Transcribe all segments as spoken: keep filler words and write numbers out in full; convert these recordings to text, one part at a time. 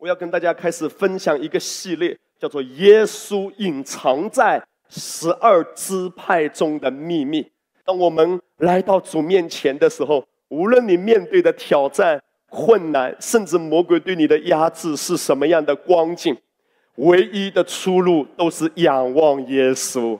我要跟大家开始分享一个系列，叫做耶稣隐藏在十二支派中的秘密。当我们来到主面前的时候，无论你面对的挑战、困难，甚至魔鬼对你的压制是什么样的光景，唯一的出路都是仰望耶稣。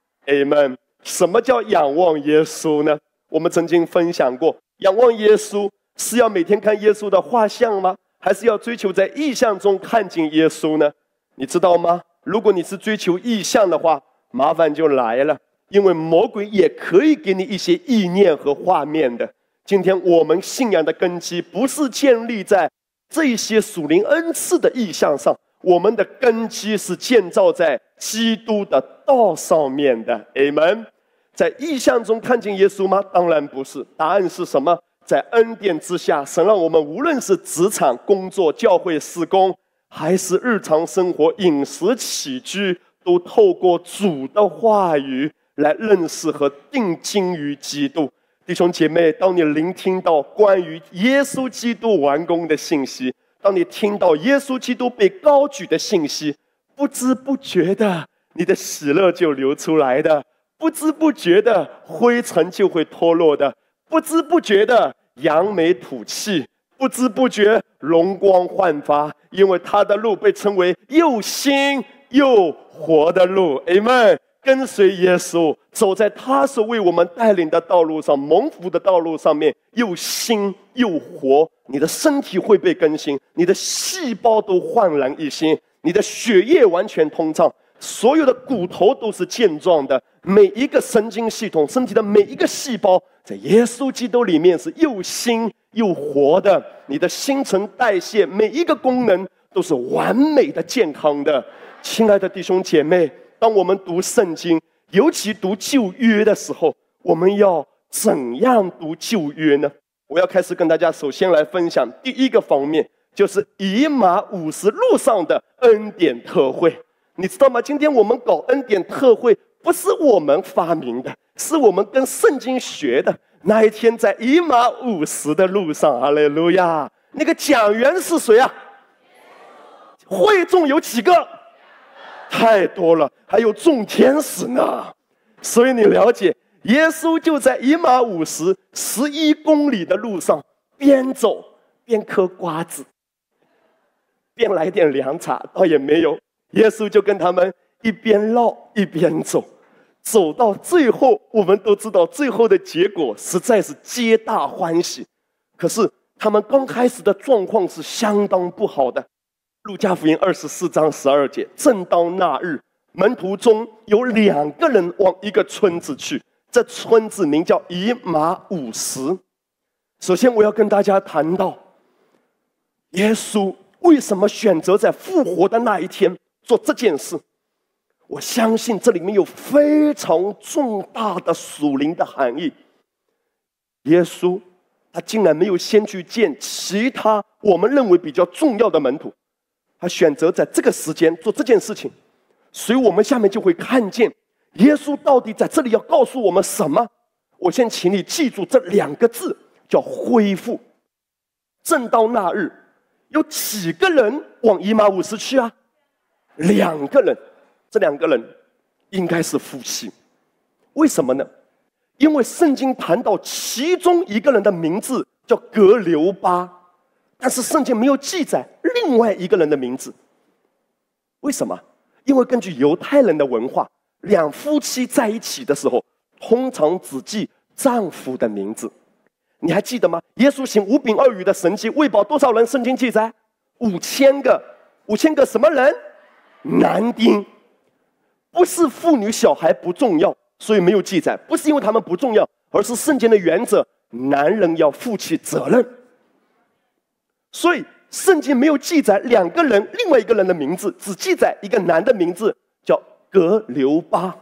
Amen。 什么叫仰望耶稣呢？我们曾经分享过，仰望耶稣是要每天看耶稣的画像吗？还是要追求在意象中看见耶稣呢？你知道吗？如果你是追求意象的话，麻烦就来了，因为魔鬼也可以给你一些意念和画面的。今天我们信仰的根基不是建立在这些属灵恩赐的意象上，我们的根基是建造在基督的道上面的。 Amen。 在意象中看见耶稣吗？当然不是。答案是什么？在恩典之下，神让我们无论是职场、工作、教会事工，还是日常生活、饮食起居，都透过主的话语来认识和定睛于基督。弟兄姐妹，当你聆听到关于耶稣基督完工的信息，当你听到耶稣基督被高举的信息，不知不觉的，你的喜乐就流出来的，不知不觉的，灰尘就会脱落的，不知不觉的，扬眉吐气，不知不觉容光焕发，因为他的路被称为又新又活的路。 Amen。 跟随耶稣，走在他所为我们带领的道路上，蒙福的道路上面，又新又活。你的身体会被更新，你的细胞都焕然一新，你的血液完全通畅，所有的骨头都是健壮的，每一个神经系统，身体的每一个细胞，在耶稣基督里面是又新又活的。你的新陈代谢每一个功能都是完美的健康的。亲爱的弟兄姐妹，当我们读圣经，尤其读旧约的时候，我们要怎样读旧约呢？我要开始跟大家首先来分享第一个方面，就是以马五十路上的恩典特会。你知道吗？今天我们搞恩典特会不是我们发明的，是我们跟圣经学的。那一天在以马五十的路上，哈利路亚，那个讲员是谁啊？会众有几个？太多了，还有众天使呢。所以你了解，耶稣就在以马五十十一公里的路上，边走边嗑瓜子，边来点凉茶，倒也没有。耶稣就跟他们一边绕一边走，走到最后，我们都知道最后的结果实在是皆大欢喜。可是他们刚开始的状况是相当不好的。路加福音二十四章十二节，正当那日，门徒中有两个人往一个村子去，这村子名叫以马五十。首先我要跟大家谈到，耶稣为什么选择在复活的那一天做这件事。我相信这里面有非常重大的属灵的含义。耶稣他竟然没有先去见其他我们认为比较重要的门徒，他选择在这个时间做这件事情，所以我们下面就会看见耶稣到底在这里要告诉我们什么。我先请你记住这两个字，叫恢复。正到那日，有几个人往以马五十去啊？两个人。这两个人应该是夫妻。为什么呢？因为圣经谈到其中一个人的名字叫格留巴，但是圣经没有记载另外一个人的名字。为什么？因为根据犹太人的文化，两夫妻在一起的时候，通常只记丈夫的名字。你还记得吗？耶稣行五饼二鱼的神迹，喂饱多少人？圣经记载五千个。五千个什么人？男丁。不是妇女小孩不重要，所以没有记载，不是因为他们不重要，而是圣经的原则，男人要负起责任。所以圣经没有记载两个人另外一个人的名字，只记载一个男的名字叫格留巴。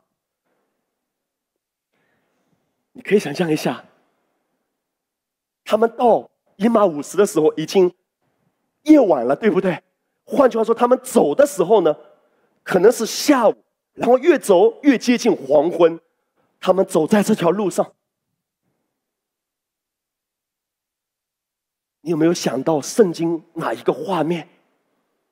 你可以想象一下，他们到以马五十的时候已经夜晚了，对不对？换句话说，他们走的时候呢，可能是下午，然后越走越接近黄昏。他们走在这条路上，你有没有想到圣经哪一个画面？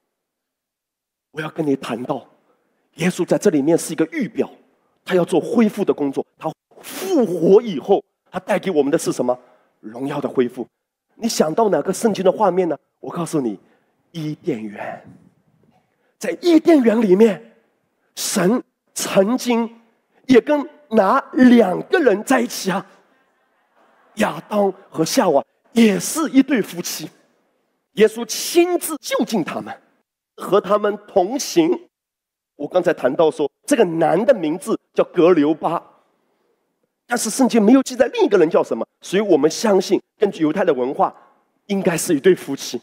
我要跟你谈到，耶稣在这里面是一个预表，他要做恢复的工作。他复活以后，他带给我们的是什么？荣耀的恢复。你想到哪个圣经的画面呢？我告诉你，伊甸园。在伊甸园里面，神曾经也跟哪两个人在一起啊？亚当和夏娃也是一对夫妻，耶稣亲自就近他们，和他们同行。我刚才谈到说，这个男的名字叫格留巴，但是圣经没有记载另一个人叫什么，所以我们相信，根据犹太的文化，应该是一对夫妻。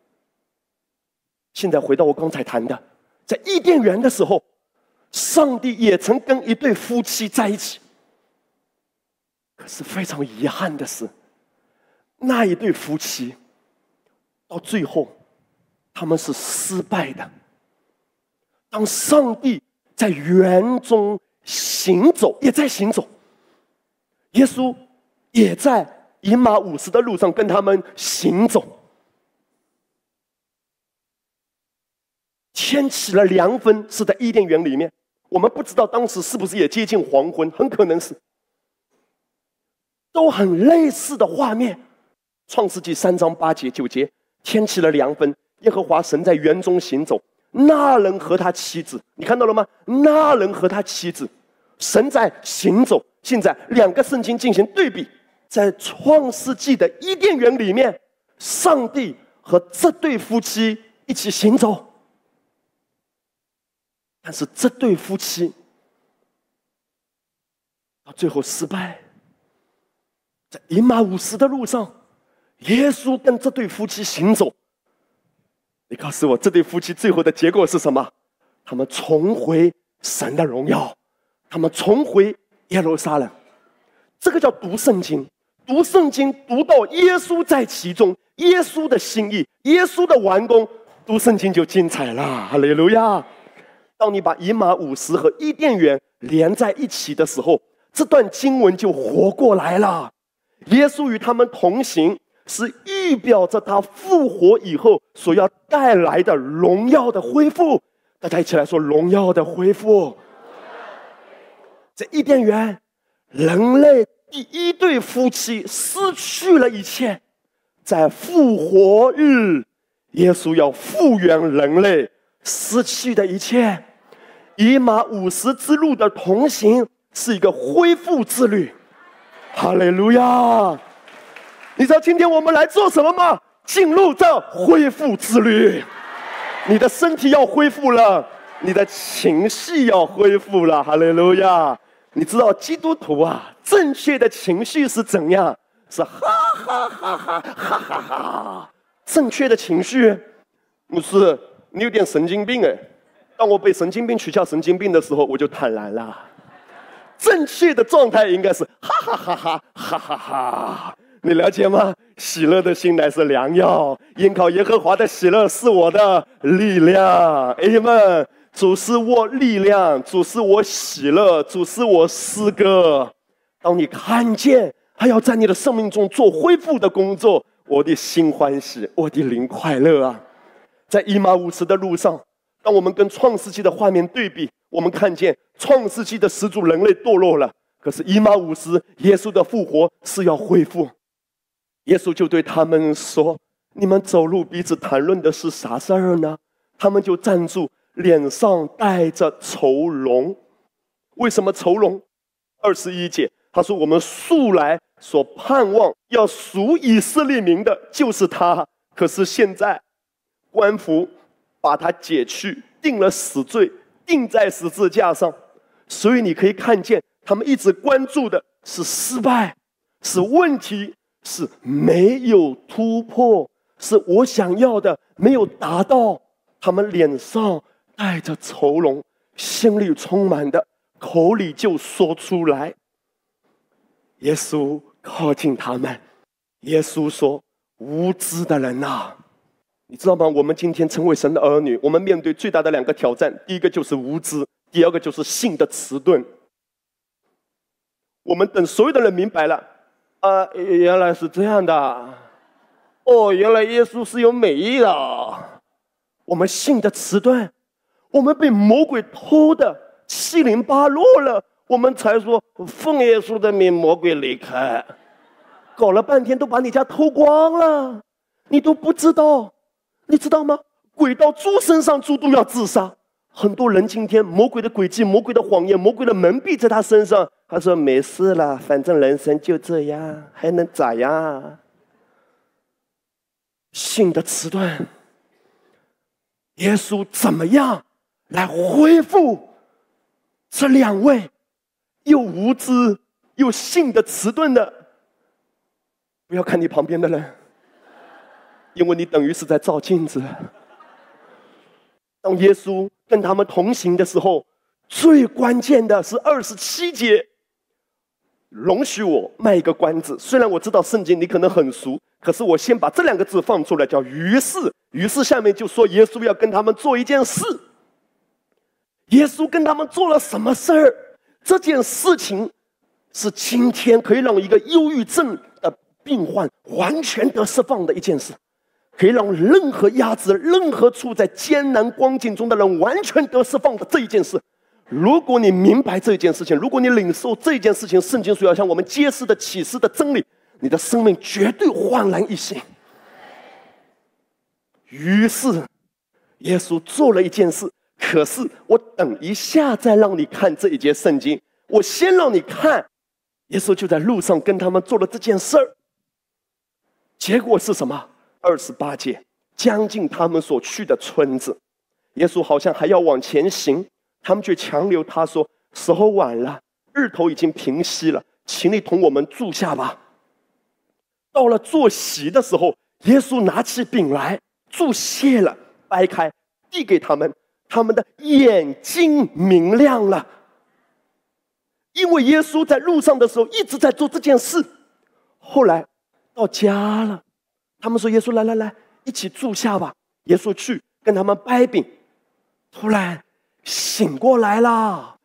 现在回到我刚才谈的，在伊甸园的时候，上帝也曾跟一对夫妻在一起。可是非常遗憾的是，那一对夫妻到最后他们是失败的。当上帝在园中行走，也在行走，耶稣也在以马五斯的路上跟他们行走。天起了凉风，是在伊甸园里面，我们不知道当时是不是也接近黄昏，很可能是，都很类似的画面。创世纪三章八节九节，天起了凉风，耶和华神在园中行走，那人和他妻子，你看到了吗？那人和他妻子，神在行走。现在两个圣经进行对比，在创世纪的伊甸园里面，上帝和这对夫妻一起行走，但是这对夫妻到最后失败。在以马忤斯的路上，耶稣跟这对夫妻行走。你告诉我，这对夫妻最后的结果是什么？他们重回神的荣耀，他们重回耶路撒冷。这个叫读圣经，读圣经读到耶稣在其中，耶稣的心意，耶稣的完工，读圣经就精彩了。哈利路亚！当你把以马忤斯和伊甸园连在一起的时候，这段经文就活过来了。耶稣与他们同行，是预表着他复活以后所要带来的荣耀的恢复。大家一起来说，荣耀的恢复。在伊甸园，人类第一对夫妻失去了一切，在复活日，耶稣要复原人类失去的一切。以马忤斯之路的同行是一个恢复之旅。哈利路亚！你知道今天我们来做什么吗？进入这恢复之旅。你的身体要恢复了，你的情绪要恢复了。哈利路亚！你知道基督徒啊，正确的情绪是怎样？是哈哈哈哈哈哈哈！正确的情绪，牧师，你有点神经病哎！当我被神经病取笑神经病的时候，我就坦然了。正确的状态应该是哈哈哈哈哈哈哈！你了解吗？喜乐的心乃是良药，依靠耶和华的喜乐是我的力量。Amen！ 主是我力量，主是我喜乐，主是我诗歌。当你看见他要在你的生命中做恢复的工作，我的心欢喜，我的灵快乐啊！在以马忤斯的路上，当我们跟创世纪的画面对比，我们看见创世纪的始祖人类堕落了，可是以马忤斯耶稣的复活是要恢复。耶稣就对他们说，你们走路彼此谈论的是啥事儿呢？他们就站住，脸上带着愁容。为什么愁容？二十一节他说，我们素来所盼望要赎以色列民的就是他，可是现在官府把他解去，定了死罪，钉在十字架上。所以你可以看见他们一直关注的是失败，是问题，是没有突破，是我想要的没有达到。他们脸上带着愁容，心里充满的，口里就说出来。耶稣靠近他们，耶稣说，无知的人啊，你知道吗？我们今天成为神的儿女，我们面对最大的两个挑战，第一个就是无知，第二个就是信的迟钝。我们等所有的人明白了啊，原来是这样的，哦，原来耶稣是有美意的，我们信的迟钝， 我们被魔鬼偷的七零八落了，我们才说奉耶稣的名，魔鬼离开。搞了半天都把你家偷光了，你都不知道，你知道吗？鬼到猪身上，猪都要自杀。很多人今天魔鬼的诡计、魔鬼的谎言、魔鬼的蒙蔽在他身上，他说没事了，反正人生就这样，还能咋样？性的迟钝，耶稣怎么样来恢复这两位又无知又性的迟钝的？不要看你旁边的人，因为你等于是在照镜子。当耶稣跟他们同行的时候，最关键的是二十七节。容许我卖一个关子，虽然我知道圣经你可能很熟，可是我先把这两个字放出来，叫于是。于是下面就说耶稣要跟他们做一件事。耶稣跟他们做了什么事儿？这件事情是今天可以让一个忧郁症的病患完全得释放的一件事，可以让任何压制、任何处在艰难光景中的人完全得释放的这一件事。如果你明白这一件事情，如果你领受这一件事情，圣经所要向我们揭示的启示的真理，你的生命绝对焕然一新。于是耶稣做了一件事，可是我等一下再让你看这一节圣经，我先让你看耶稣就在路上跟他们做了这件事儿。结果是什么？二十八节，将近他们所去的村子，耶稣好像还要往前行，他们却强留他说：时候晚了，日头已经平息了，请你同我们住下吧。到了坐席的时候，耶稣拿起饼来，注谢了，掰开，递给他们，他们的眼睛明亮了。因为耶稣在路上的时候一直在做这件事，后来到家了，他们说：耶稣来来来，一起住下吧。耶稣去跟他们掰饼，突然醒过来了，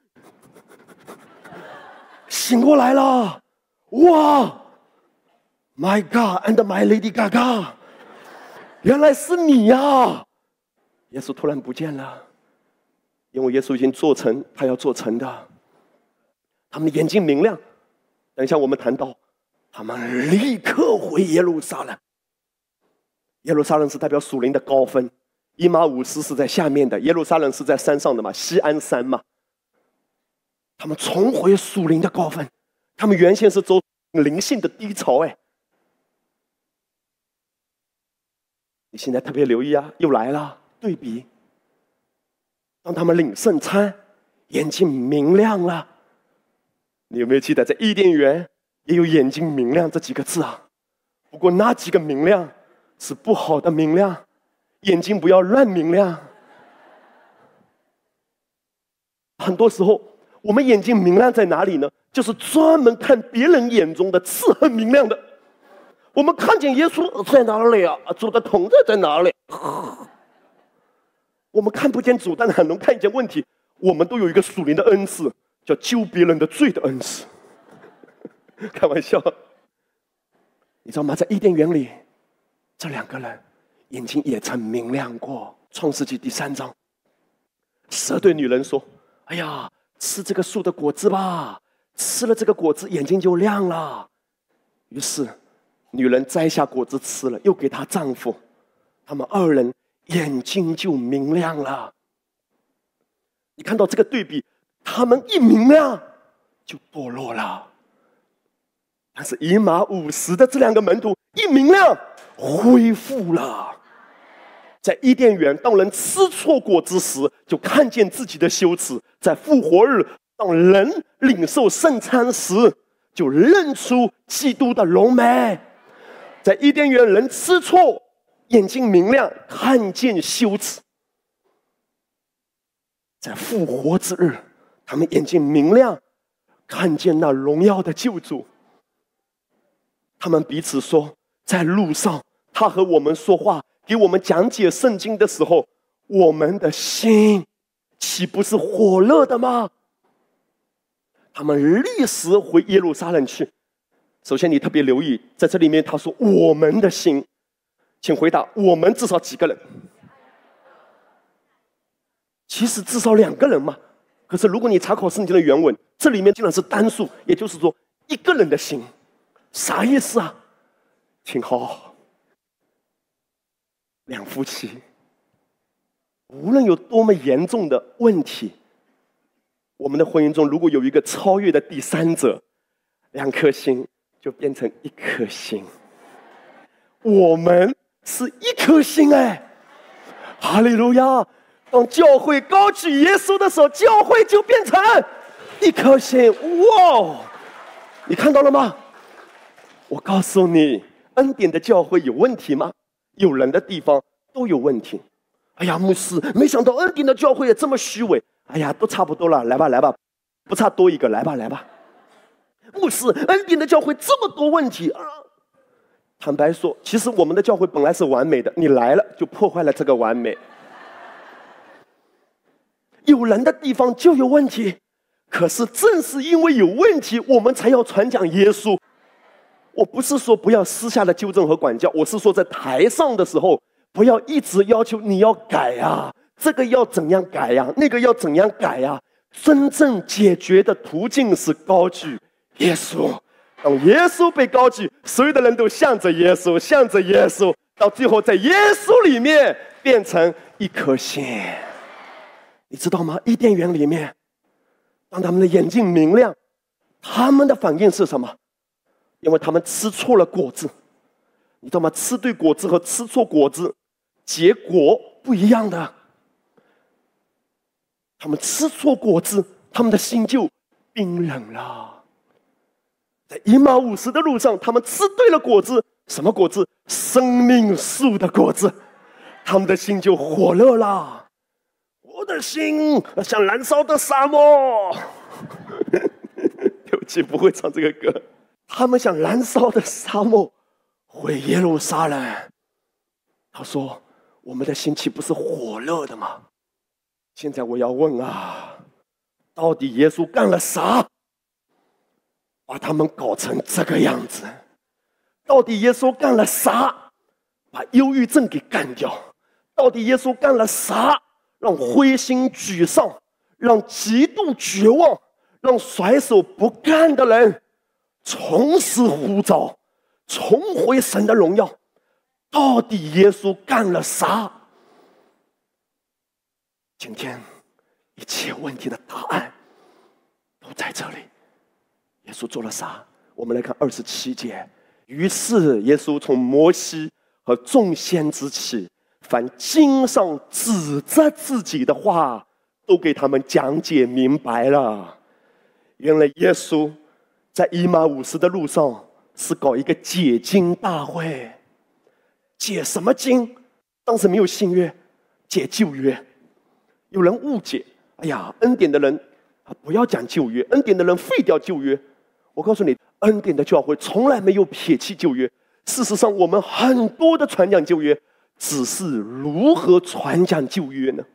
醒过来了！哇 ，My God and my Lady Gaga， 原来是你呀、啊！耶稣突然不见了，因为耶稣已经做成他要做成的。他们的眼睛明亮。等一下我们谈到，他们立刻回耶路撒冷。耶路撒冷是代表属灵的高分，以马五斯是在下面的，耶路撒冷是在山上的嘛，锡安山嘛。他们重回属灵的高分，他们原先是走灵性的低潮。哎，你现在特别留意啊，又来了对比。当他们领圣餐，眼睛明亮了。你有没有记得在伊甸园也有眼睛明亮这几个字啊？不过那几个明亮是不好的明亮，眼睛不要乱明亮。很多时候我们眼睛明亮在哪里呢？就是专门看别人眼中的刺很明亮的。我们看见耶稣在哪里啊？主的同在在哪里？我们看不见主，但很能看见问题。我们都有一个属灵的恩赐，叫救别人的罪的恩赐。开玩笑，你知道吗？在伊甸园里，这两个人眼睛也曾明亮过。创世纪第三章，蛇对女人说：哎呀，吃这个树的果子吧，吃了这个果子眼睛就亮了。于是女人摘下果子吃了，又给她丈夫，他们二人眼睛就明亮了。你看到这个对比，他们一明亮就堕落了。但是以马五十的这两个门徒一明亮恢复了。在伊甸园，当人吃错果子时，就看见自己的羞耻；在复活日，当人领受圣餐时，就认出基督的荣美。在伊甸园，人吃错，眼睛明亮，看见羞耻；在复活之日，他们眼睛明亮，看见那荣耀的救主。他们彼此说，在路上他和我们说话，给我们讲解圣经的时候，我们的心岂不是火热的吗？他们立时回耶路撒冷去。首先你特别留意，在这里面他说我们的心，请回答，我们至少几个人？ 其实至少两个人嘛。可是如果你查考圣经的原文，这里面竟然是单数，也就是说一个人的心，啥意思啊？请好，两夫妻，无论有多么严重的问题，我们的婚姻中如果有一个超越的第三者，两颗心就变成一颗心。我们是一颗心哎，哈利路亚！当教会高举耶稣的时候，教会就变成一颗心。哇，你看到了吗？我告诉你，恩典的教会有问题吗？有人的地方都有问题。哎呀，牧师，没想到恩典的教会也这么虚伪。哎呀，都差不多了，来吧来吧，不差多一个，来吧来吧。牧师，恩典的教会这么多问题啊！坦白说，其实我们的教会本来是完美的，你来了就破坏了这个完美。有人的地方就有问题，可是正是因为有问题，我们才要传讲耶稣。我不是说不要私下的纠正和管教，我是说在台上的时候，不要一直要求你要改呀，这个要怎样改呀，那个要怎样改呀。真正解决的途径是高举耶稣。当耶稣被高举，所有的人都向着耶稣，向着耶稣，到最后在耶稣里面变成一颗心。你知道吗？伊甸园里面，当他们的眼睛明亮，他们的反应是什么？因为他们吃错了果子。你知道吗？吃对果子和吃错果子结果不一样的。他们吃错果子，他们的心就冰冷了。在以马忤斯的路上，他们吃对了果子，什么果子？生命树的果子，他们的心就火热了。我的心像燃烧的沙漠。对不起，不会唱这个歌。他们像燃烧的沙漠，回耶路撒冷。他说：“我们的心岂不是火热的吗？”现在我要问啊，到底耶稣干了啥，把他们搞成这个样子？到底耶稣干了啥，把忧郁症给干掉？到底耶稣干了啥，让灰心沮丧，让极度绝望，让甩手不干的人重拾呼召，重回神的荣耀？到底耶稣干了啥？今天一切问题的答案都在这里。耶稣做了啥？我们来看二十七节。于是耶稣从摩西和众先知起，凡经上指着自己的话，都给他们讲解明白了。原来耶稣在以马忤斯的路上是搞一个解经大会。解什么经？当时没有新约，解旧约。有人误解，哎呀，恩典的人不要讲旧约，恩典的人废掉旧约。我告诉你，恩典的教会从来没有撇弃旧约。事实上，我们很多的传讲旧约，只是如何传讲旧约呢？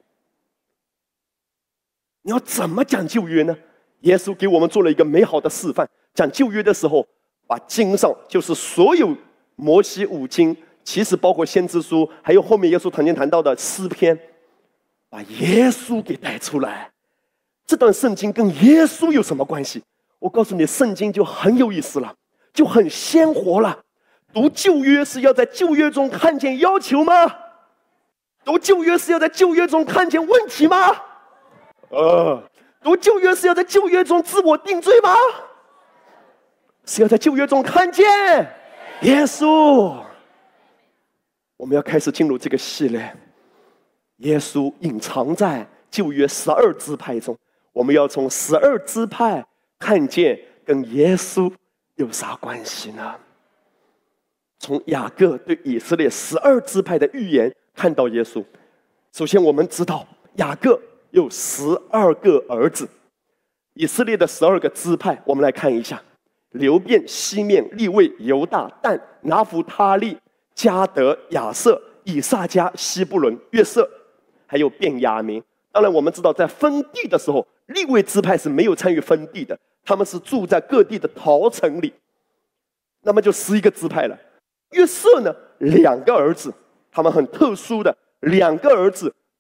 你要怎么讲旧约呢？耶稣给我们做了一个美好的示范。讲旧约的时候，把经上，就是所有摩西五经，其实包括先知书，还有后面耶稣曾经谈到的诗篇，把耶稣给带出来。这段圣经跟耶稣有什么关系？我告诉你，圣经就很有意思了，就很鲜活了。读旧约是要在旧约中看见要求吗？读旧约是要在旧约中看见问题吗？呃，读旧约是要在旧约中自我定罪吗？是要在旧约中看见耶稣。我们要开始进入这个系列，耶稣隐藏在旧约十二支派中，我们要从十二支派看见跟耶稣有啥关系呢？从雅各对以色列十二支派的预言看到耶稣。首先我们知道雅各有十二个儿子，以色列的十二个支派，我们来看一下：流便、西面、利未、犹大、但、拿弗他利、迦得、亚瑟、以萨迦、西布伦、约瑟，还有便雅悯。当然我们知道在分地的时候，利未支派是没有参与分地的，他们是住在各地的陶城里，那么就十一个支派了。约瑟呢，两个儿子，他们很特殊的，两个儿子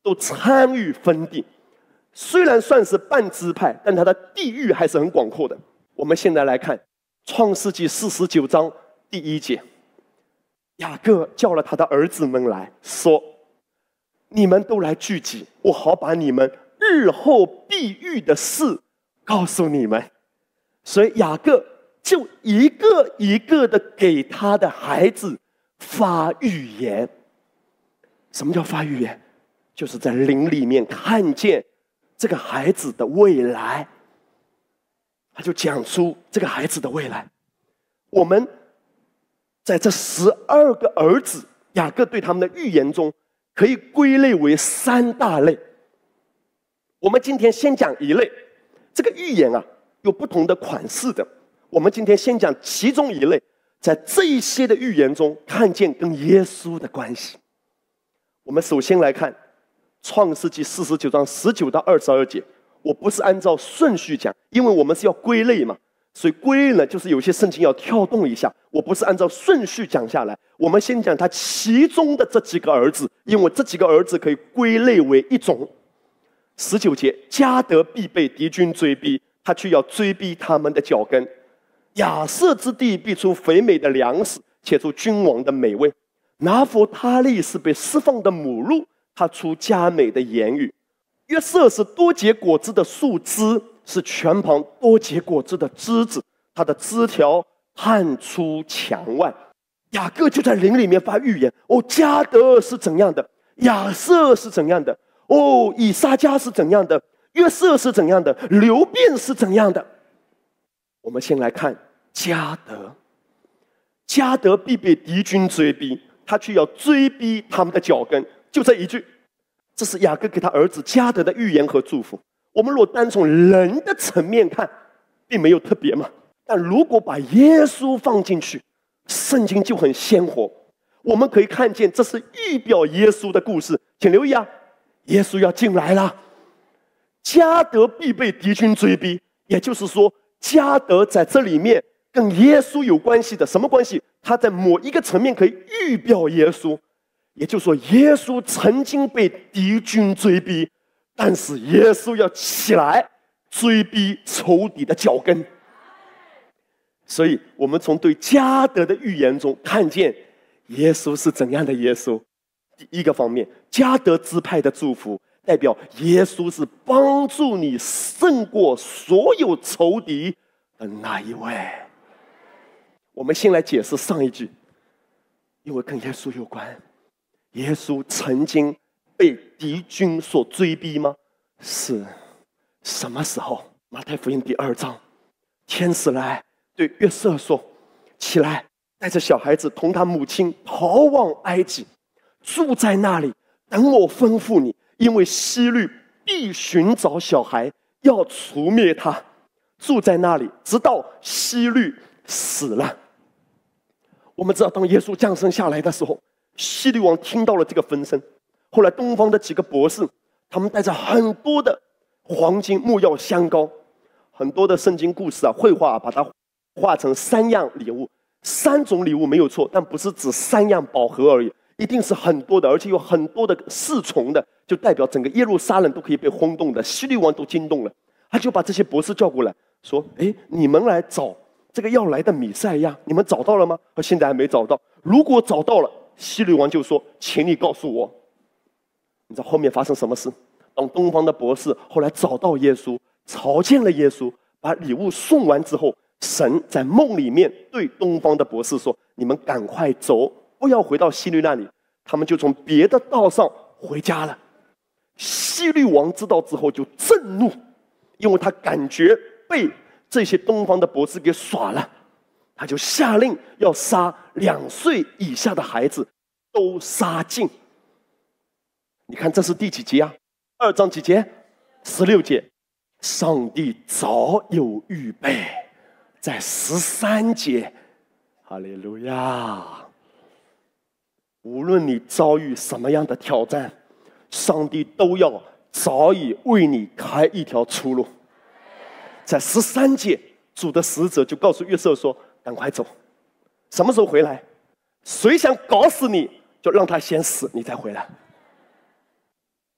都参与分地。虽然算是半支派，但他的地域还是很广阔的。我们现在来看创世纪四十九章第一节，雅各叫了他的儿子们来说：你们都来聚集，我好把你们日后必遇的事告诉你们。所以雅各就一个一个的给他的孩子发预言。什么叫发预言？就是在灵里面看见这个孩子的未来，他就讲出这个孩子的未来。我们在这十二个儿子雅各对他们的预言中，可以归类为三大类。我们今天先讲一类，这个预言啊有不同的款式的。我们今天先讲其中一类，在这一些的预言中看见跟耶稣的关系。我们首先来看创世纪四十九章十九到二十二节。我不是按照顺序讲，因为我们是要归类嘛，所以归类呢就是有些圣经要跳动一下。我不是按照顺序讲下来，我们先讲他其中的这几个儿子，因为这几个儿子可以归类为一种。十九节，迦得必被敌军追逼，他却要追逼他们的脚跟。亚设之地必出肥美的粮食，且出君王的美味。拿弗他利是被释放的母鹿，他出佳美的言语。约瑟是多结果子的树枝，是泉旁多结果子的枝子，他的枝条探出墙外。雅各就在灵里面发预言：哦，迦得是怎样的，亚瑟是怎样的，哦，以撒迦是怎样的，约瑟是怎样的，流便是怎样的。我们先来看迦得。迦得必被敌军追逼，他却要追逼他们的脚跟。就这一句，这是雅各给他儿子迦得的预言和祝福。我们若单从人的层面看，并没有特别嘛。但如果把耶稣放进去，圣经就很鲜活。我们可以看见，这是预表耶稣的故事。请留意啊，耶稣要进来了。迦得必被敌军追逼，也就是说，迦得在这里面跟耶稣有关系的。什么关系？他在某一个层面可以预表耶稣。也就是说，耶稣曾经被敌军追逼，但是耶稣要起来追逼仇敌的脚跟。所以我们从对迦得的预言中看见耶稣是怎样的耶稣。第一个方面，迦得支派的祝福代表耶稣是帮助你胜过所有仇敌的那一位。我们先来解释上一句，因为跟耶稣有关。耶稣曾经被敌军所追逼吗？是。什么时候？马太福音第二章，天使来对约瑟说：起来，带着小孩子同他母亲逃往埃及，住在那里，等我吩咐你，因为希律必寻找小孩，要除灭他。住在那里，直到希律死了。我们知道，当耶稣降生下来的时候，希律王听到了这个风声。后来东方的几个博士，他们带着很多的黄金、木药、香膏，很多的圣经故事啊，绘画、啊、把它画成三样礼物。三种礼物没有错，但不是指三样宝盒而已，一定是很多的，而且有很多的侍从的，就代表整个耶路撒冷都可以被轰动的。希律王都惊动了，他就把这些博士叫过来说：哎，你们来找这个要来的弥赛亚，你们找到了吗？现在还没找到。如果找到了，希律王就说：请你告诉我。你知道后面发生什么事？当东方的博士后来找到耶稣，朝见了耶稣，把礼物送完之后，神在梦里面对东方的博士说：你们赶快走，不要回到希律那里。他们就从别的道上回家了。希律王知道之后就震怒，因为他感觉被这些东方的博士给耍了，他就下令要杀两岁以下的孩子，都杀尽。你看这是第几节啊？二章几节？十六节。上帝早有预备，在十三节。哈利路亚！无论你遭遇什么样的挑战，上帝都要早已为你开一条出路。在十三节，主的使者就告诉约瑟说：赶快走，什么时候回来？谁想搞死你，就让他先死，你再回来。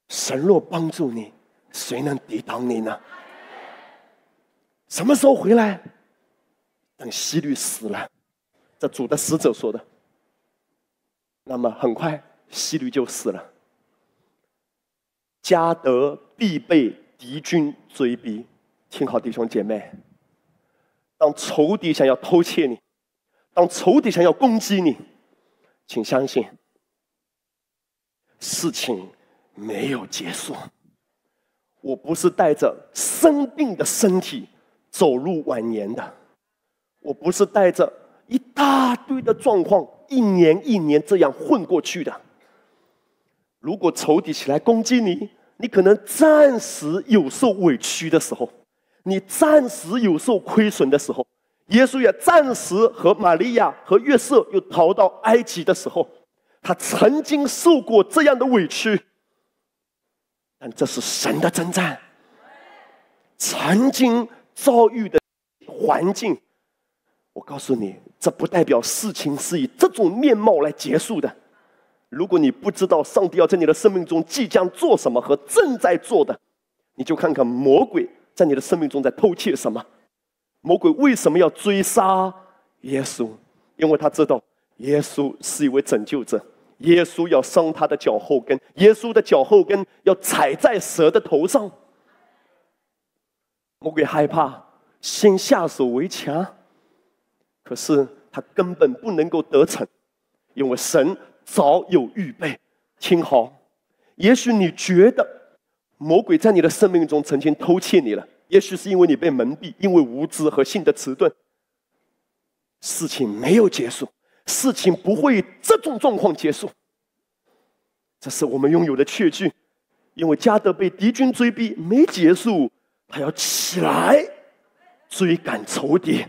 神若帮助你，谁能抵挡你呢？什么时候回来？等希律死了，这主的使者说的。那么很快希律就死了，迦得必被敌军追逼。听好，弟兄姐妹，当仇敌想要偷窃你，当仇敌想要攻击你，请相信，事情没有结束。我不是带着生病的身体走入晚年的，我不是带着一大堆的状况一年一年这样混过去的。如果仇敌起来攻击你，你可能暂时有受委屈的时候，你暂时有受亏损的时候，耶稣也暂时和玛利亚和约瑟又逃到埃及的时候，他曾经受过这样的委屈，但这是神的征战。曾经遭遇的环境，我告诉你，这不代表事情是以这种面貌来结束的。如果你不知道上帝要在你的生命中即将做什么和正在做的，你就看看魔鬼在你的生命中在偷窃什么。魔鬼为什么要追杀耶稣？因为他知道耶稣是一位拯救者，耶稣要伤他的脚后跟，耶稣的脚后跟要踩在蛇的头上。魔鬼害怕，先下手为强，可是他根本不能够得逞，因为神早有预备。听好，也许你觉得魔鬼在你的生命中曾经偷窃你了，也许是因为你被蒙蔽，因为无知和性的迟钝。事情没有结束，事情不会以这种状况结束。这是我们拥有的确据，因为迦得被敌军追逼没结束，他要起来追赶仇敌。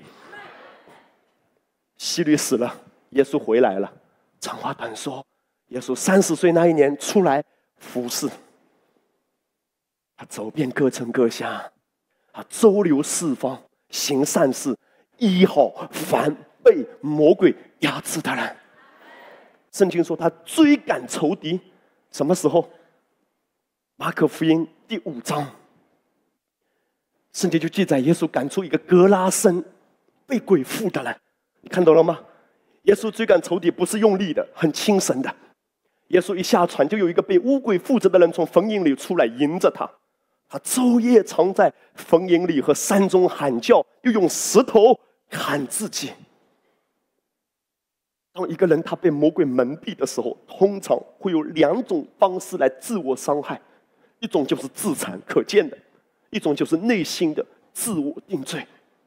希律死了，耶稣回来了。长话短说，耶稣三十岁那一年出来服侍，他走遍各城各乡，他周流四方，行善事，医好凡被魔鬼压制的人。圣经说他追赶仇敌，什么时候？马可福音第五章，圣经就记载耶稣赶出一个格拉森被鬼附的人，你看到了吗？耶稣追赶仇敌不是用力的，很轻省的。耶稣一下船，就有一个被污鬼附着的人从坟茔里出来迎着他，他昼夜常在坟茔里和山中喊叫，又用石头砍自己。当一个人他被魔鬼蒙蔽的时候，通常会有两种方式来自我伤害，一种就是自残，可见的；一种就是内心的自我定罪。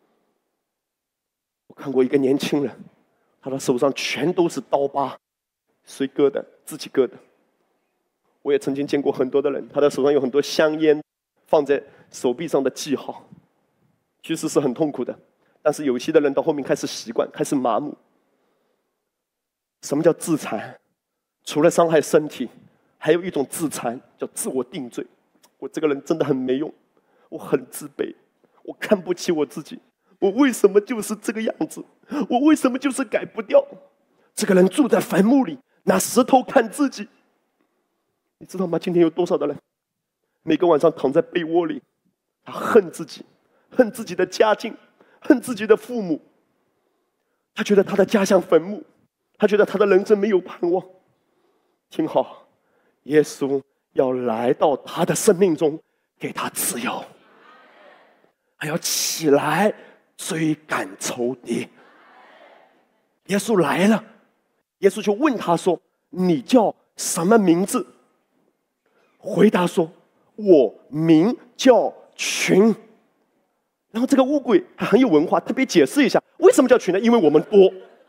我看过一个年轻人，他的手上全都是刀疤，谁割的？自己割的。我也曾经见过很多的人，他的手上有很多香烟放在手臂上的记号，其实是很痛苦的。但是有些的人到后面开始习惯，开始麻木。什么叫自残？除了伤害身体，还有一种自残叫自我定罪。我这个人真的很没用，我很自卑，我看不起我自己，我为什么就是这个样子？我为什么就是改不掉？这个人住在坟墓里，拿石头看自己。你知道吗？今天有多少的人每个晚上躺在被窝里，他恨自己，恨自己的家境，恨自己的父母。他觉得他的家像坟墓，他觉得他的人生没有盼望。听好，耶稣要来到他的生命中，给他自由，还要起来追赶仇敌。耶稣来了，耶稣就问他说：“你叫什么名字？”回答说：“我名叫群。”然后这个乌鬼还很有文化，特别解释一下为什么叫群呢？因为我们多。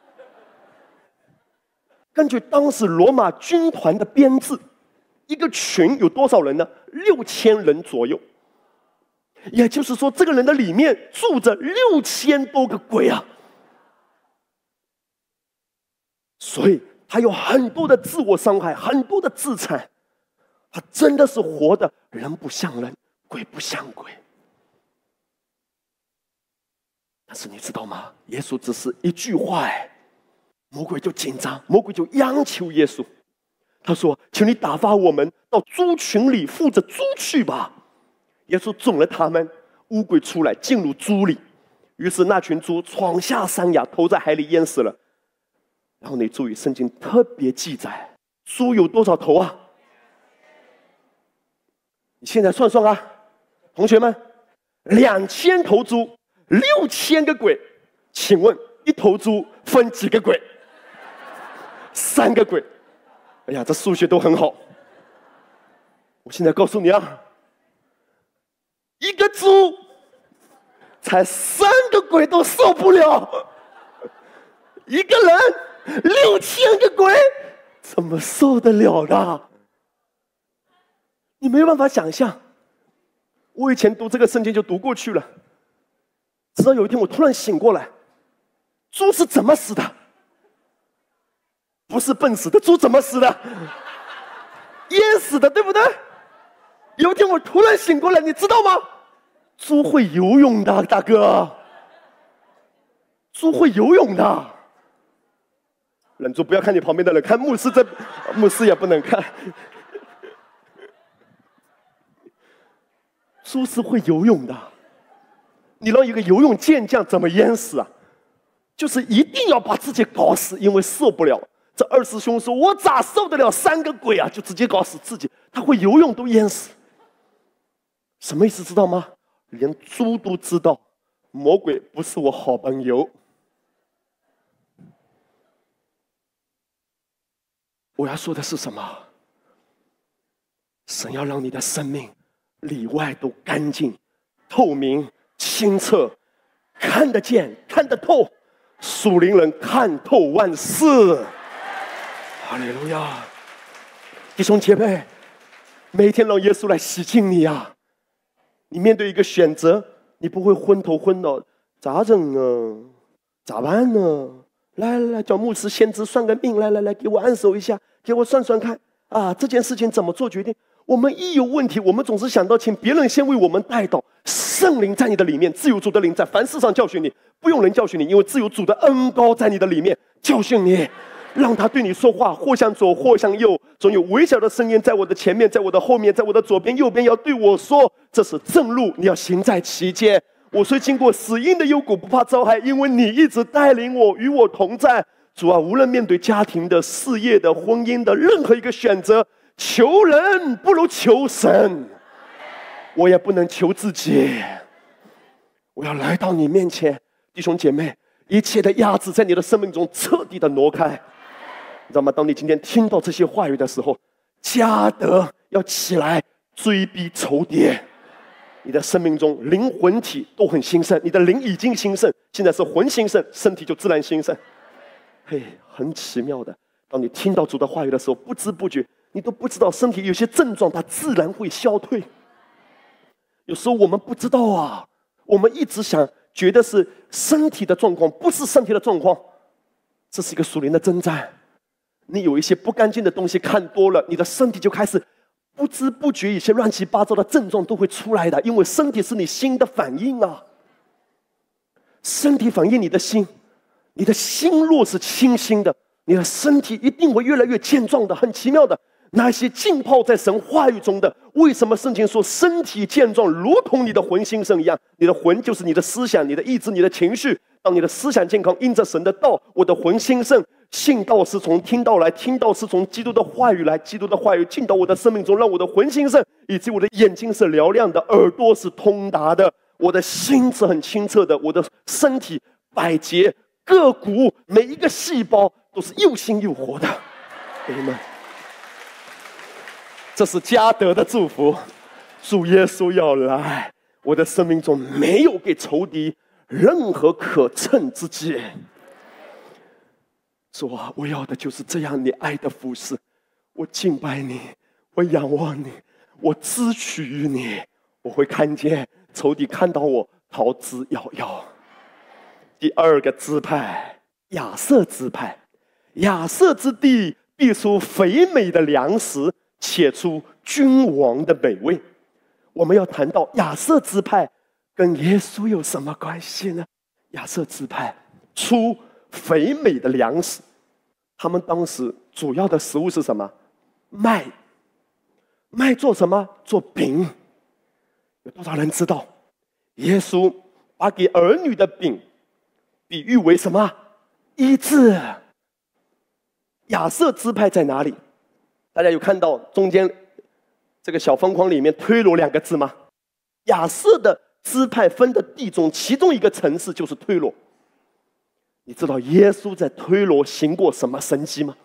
根据当时罗马军团的编制，一个群有多少人呢？六千人左右。也就是说，这个人的里面住着六千多个鬼啊！所以他有很多的自我伤害，很多的自残。他真的是活的人不像人，鬼不像鬼。但是你知道吗？耶稣只是一句话，哎，魔鬼就紧张，魔鬼就央求耶稣。 他说：“请你打发我们到猪群里负责猪去吧。”耶稣准了他们，乌鬼出来进入猪里，于是那群猪闯下山崖，投在海里淹死了。然后你注意，圣经特别记载，猪有多少头啊？你现在算算啊，同学们，两千头猪，六千个鬼，请问一头猪分几个鬼？三个鬼。哎呀，这数学都很好。我现在告诉你啊，一个猪才三个鬼都受不了，一个人六千个鬼怎么受得了的？你没有办法想象。我以前读这个圣经就读过去了，直到有一天我突然醒过来，猪是怎么死的？不是笨死的，猪怎么死的？淹死的，对不对？有一天我突然醒过来，你知道吗？猪会游泳的，大哥，猪会游泳的。忍住，不要看你旁边的人，看牧师这，牧师也不能看。猪是会游泳的，你让一个游泳健将怎么淹死啊？就是一定要把自己搞死，因为受不了。这二师兄说：“我咋受得了三个鬼啊？”就直接搞死自己，他会游泳都淹死。什么意思知道吗？连猪都知道，魔鬼不是我好朋友。我要说的是什么？神要让你的生命里外都干净、透明、清澈，看得见、看得透。属灵人看透万事。哈利路亚！弟兄姐妹，每一天让耶稣来洗净你啊！你面对一个选择，你不会昏头昏脑，咋整呢？咋办呢？来来来，叫牧师先知算个命，来来来，给我按手一下，给我算算看啊，这件事情怎么做决定？我们一有问题，我们总是想到请别人先为我们带到。圣灵在你的里面，自由主的灵在凡事上教训你，不用人教训你，因为自由主的恩膏在你的里面教训你。让他对你说话，或向左或向右，总有微小的声音在我的前面，在我的后面，在我的左边右边，要对我说：“这是正路，你要行在其间。”我虽经过死荫的幽谷，不怕遭害，因为你一直带领我，与我同在。主啊，无论面对家庭的、事业的、婚姻的任何一个选择，求人不如求神，我也不能求自己。我要来到你面前，弟兄姐妹，一切的压制在你的生命中彻底的挪开。你知道吗？当你今天听到这些话语的时候，加德要起来追逼仇敌。你的生命中灵魂体都很兴盛，你的灵已经兴盛，现在是魂兴盛，身体就自然兴盛。嘿，很奇妙的，当你听到主的话语的时候，不知不觉你都不知道身体有些症状它自然会消退。有时候我们不知道啊，我们一直想觉得是身体的状况，不是身体的状况，这是一个属灵的征战。你有一些不干净的东西看多了，你的身体就开始不知不觉一些乱七八糟的症状都会出来的，因为身体是你心的反应啊。身体反映你的心，你的心若是清新的，你的身体一定会越来越健壮的。很奇妙的，那些浸泡在神话语中的，为什么圣经说身体健壮如同你的魂兴盛一样？你的魂就是你的思想、你的意志、你的情绪。当你的思想健康，因着神的道，我的魂兴盛。信道是从听道来，听道是从基督的话语来，基督的话语进到我的生命中，让我的魂兴盛，以及我的眼睛是嘹亮的，耳朵是通达的，我的心是很清澈的，我的身体百节各骨每一个细胞都是又新又活的。朋友们，这是加德的祝福。主耶稣要来，我的生命中没有给仇敌任何可乘之机。主啊，我要的就是这样你爱的服侍。我敬拜你，我仰望你，我支取于你。我会看见仇敌看到我逃之夭夭。第二个支派，亚瑟支派，亚瑟之地必出肥美的粮食，且出君王的美味。我们要谈到亚瑟支派跟耶稣有什么关系呢？亚瑟支派出肥美的粮食，他们当时主要的食物是什么？ 麦，麦做什么？做饼。有多少人知道，耶稣把给儿女的饼比喻为什么？医治。亚瑟支派在哪里？大家有看到中间这个小方框里面推罗两个字吗？亚瑟的支派分的地中，其中一个城市就是推罗。你知道耶稣在推罗行过什么神迹吗？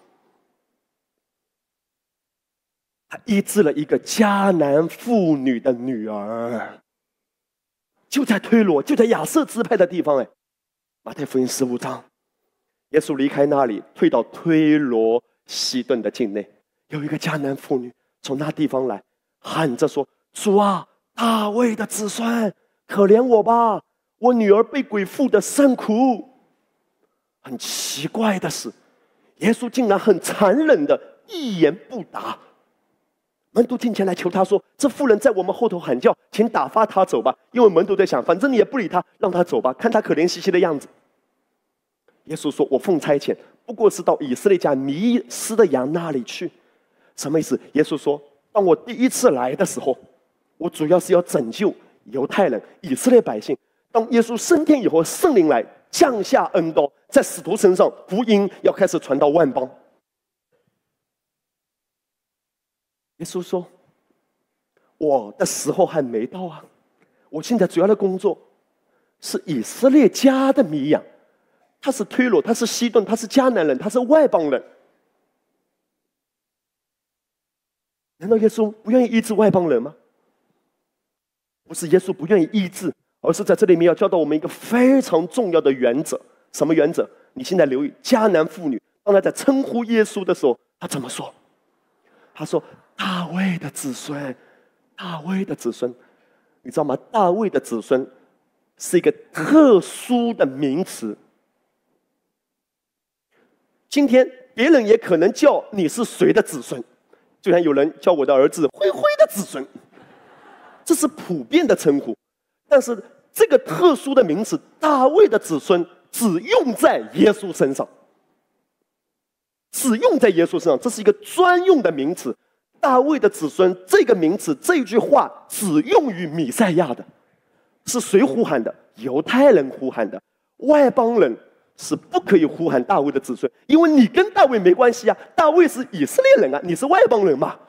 他医治了一个迦南妇女的女儿，就在推罗，就在亚瑟支派的地方。哎，马太福音十五章，耶稣离开那里，退到推罗西顿的境内，有一个迦南妇女从那地方来，喊着说：“主啊，大卫的子孙，可怜我吧，我女儿被鬼附得甚苦。”很奇怪的是，耶稣竟然很残忍的一言不答。门徒进前来求他说：“这妇人在我们后头喊叫，请打发她走吧。”因为门徒在想，反正你也不理她，让她走吧，看她可怜兮兮的样子。耶稣说：“我奉差遣，不过是到以色列家迷失的羊那里去。”什么意思？耶稣说：“当我第一次来的时候，我主要是要拯救犹太人、以色列百姓。当耶稣升天以后，圣灵来降下恩膏，在使徒身上，福音要开始传到万邦。”耶稣说：“我的时候还没到啊！我现在主要的工作是以色列家的迷羊。他是推罗，他是西顿，他是迦南人，他是外邦人。难道耶稣不愿意医治外邦人吗？不是耶稣不愿意医治，而是在这里面要教导我们一个非常重要的原则。什么原则？你现在留意，迦南妇女当她在称呼耶稣的时候，她怎么说？她说：“大卫的子孙，大卫的子孙。”你知道吗？大卫的子孙是一个特殊的名词。今天别人也可能叫你是谁的子孙，就像有人叫我的儿子灰灰的子孙，这是普遍的称呼。但是这个特殊的名词大卫的子孙只用在耶稣身上，只用在耶稣身上，这是一个专用的名词。大卫的子孙这个名词，这句话只用于弥赛亚的。是谁呼喊的？犹太人呼喊的。外邦人是不可以呼喊大卫的子孙，因为你跟大卫没关系啊，大卫是以色列人啊，你是外邦人嘛。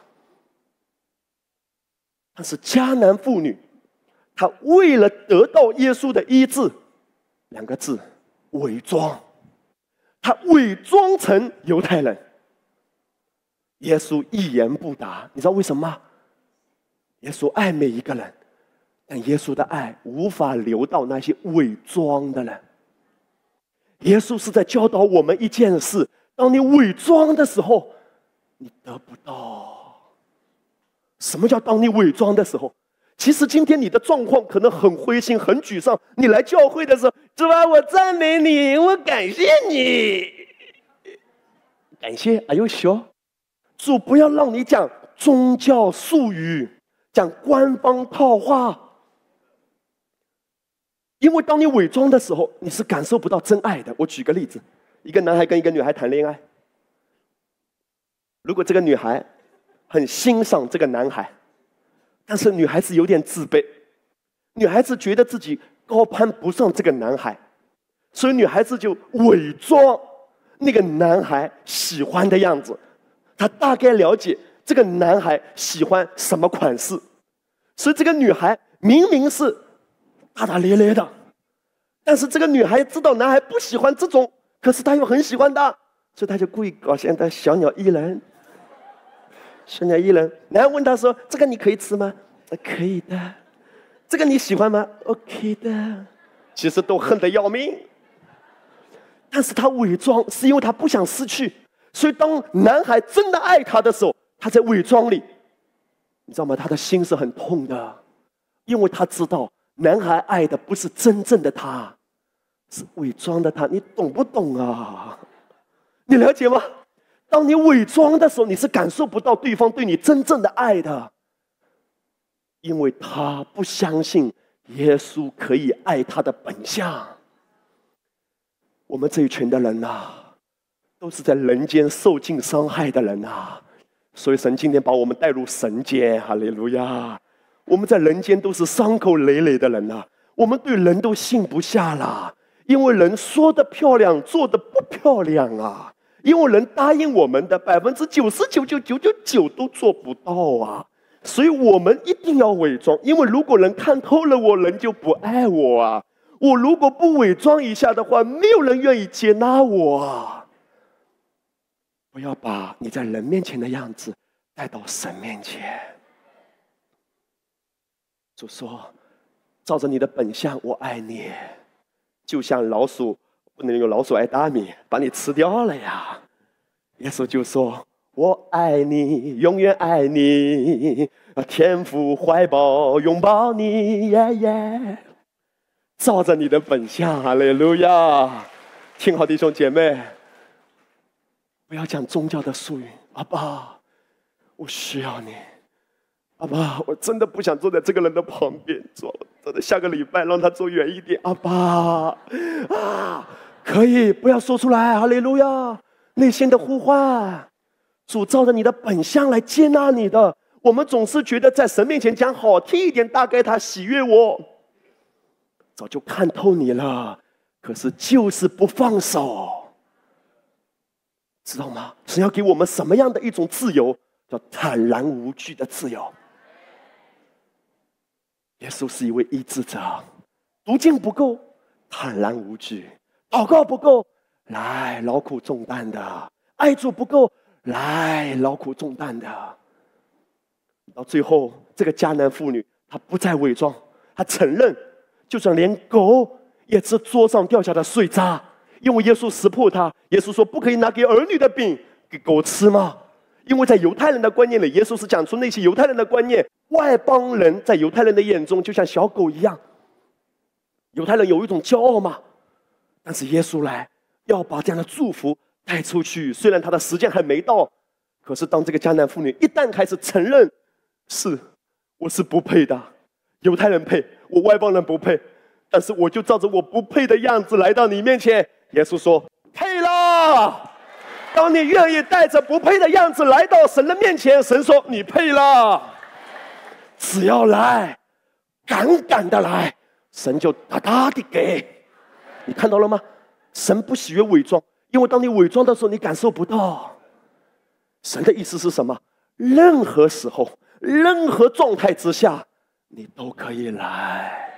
但是迦南妇女，她为了得到耶稣的医治，两个字，伪装，她伪装成犹太人。耶稣一言不答，你知道为什么吗？耶稣爱每一个人，但耶稣的爱无法流到那些伪装的人。耶稣是在教导我们一件事：当你伪装的时候，你得不到。什么叫当你伪装的时候？其实今天你的状况可能很灰心、很沮丧。你来教会的时候，主啊，我赞美你，我感谢你，感谢。哎呦，修。主不要让你讲宗教术语，讲官方套话，因为当你伪装的时候，你是感受不到真爱的。我举个例子，一个男孩跟一个女孩谈恋爱，如果这个女孩很欣赏这个男孩，但是女孩子有点自卑，女孩子觉得自己高攀不上这个男孩，所以女孩子就伪装那个男孩喜欢的样子。他大概了解这个男孩喜欢什么款式，所以这个女孩明明是大大咧咧的，但是这个女孩知道男孩不喜欢这种，可是她又很喜欢他，所以她就故意搞现在小鸟依人。小鸟依人，男孩问她说：“这个你可以吃吗？”“可以的。”“这个你喜欢吗？” “OK 的。”其实都恨得要命，但是他伪装是因为他不想失去。所以当男孩真的爱他的时候，他在伪装里，你知道吗？他的心是很痛的，因为他知道男孩爱的不是真正的他，是伪装的他。你懂不懂啊？你了解吗？当你伪装的时候，你是感受不到对方对你真正的爱的，因为他不相信耶稣可以爱他的本相。我们这一群的人啊，都是在人间受尽伤害的人啊， 所以神今天把我们带入神间，哈利路亚！我们在人间都是伤口累累的人呐、啊，我们对人都信不下啦，因为人说的漂亮，做的不漂亮啊。因为人答应我们的百分之九十九九九九九都做不到啊，所以我们一定要伪装。因为如果人看透了我，人就不爱我啊。我如果不伪装一下的话，没有人愿意接纳我啊。不要把你在人面前的样子带到神面前。主说：“照着你的本相，我爱你。”就像老鼠。不能用老鼠爱大米把你吃掉了呀！耶稣就说：“我爱你，永远爱你，天父怀抱拥抱你，耶耶！照着你的本相，哈利路亚！听好，弟兄姐妹，不要讲宗教的术语。阿爸，我需要你。阿爸，我真的不想坐在这个人的旁边，坐坐在下个礼拜让他坐远一点。阿爸，啊！”可以不要说出来，哈利路亚！内心的呼唤，主照着你的本相来接纳你的。我们总是觉得在神面前讲好听一点，大概他喜悦我。早就看透你了，可是就是不放手，知道吗？神要给我们什么样的一种自由？叫坦然无惧的自由。耶稣是一位医治者，读经不够，坦然无惧。祷告不够，来劳苦重担的；爱主不够，来劳苦重担的。到最后，这个迦南妇女她不再伪装，她承认，就算连狗也吃桌上掉下的碎渣，因为耶稣识破她。耶稣说：“不可以拿给儿女的饼给狗吃吗？”因为在犹太人的观念里，耶稣是讲出那些犹太人的观念，外邦人在犹太人的眼中就像小狗一样。犹太人有一种骄傲嘛。但是耶稣来要把这样的祝福带出去，虽然他的时间还没到，可是当这个迦南妇女一旦开始承认，是我是不配的，犹太人配，我外邦人不配，但是我就照着我不配的样子来到你面前。耶稣说：“配了。”当你愿意带着不配的样子来到神的面前，神说：“你配了。”只要来，敢敢的来，神就大大的给。你看到了吗？神不喜悦伪装，因为当你伪装的时候，你感受不到。神的意思是什么？任何时候、任何状态之下，你都可以来。